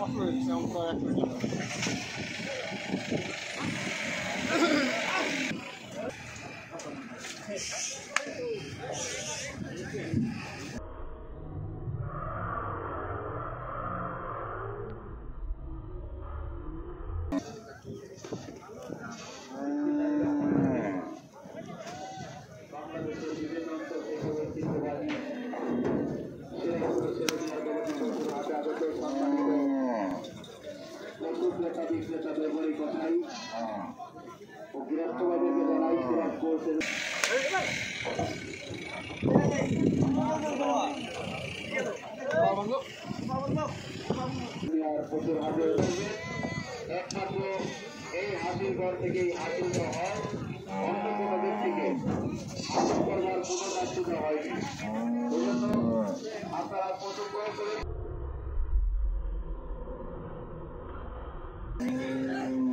একমাত্র এই হাসির ঘর থেকেই হাসিল হয়, অন্য কোনো ব্যক্তিকে হাসিল করবার কোনো দায়িত্ব দেওয়া হয়নি। এই জন্য আপনারা প্রচুর করে